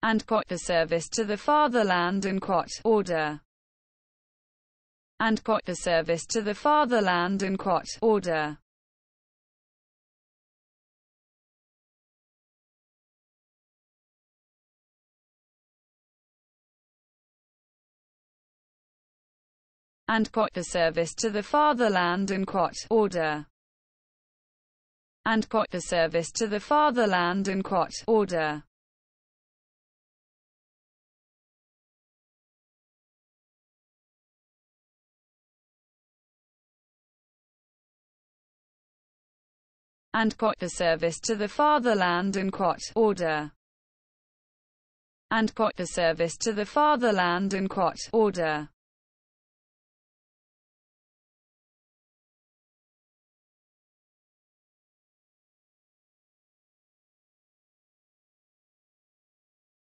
and quote the service to the fatherland and quote order, and quote the service to the fatherland and quote order, and quote the service to the fatherland and quote order, and quote the service to the fatherland and quote order, and quote the service to the fatherland and quote order, and quote the service to the fatherland and quote order.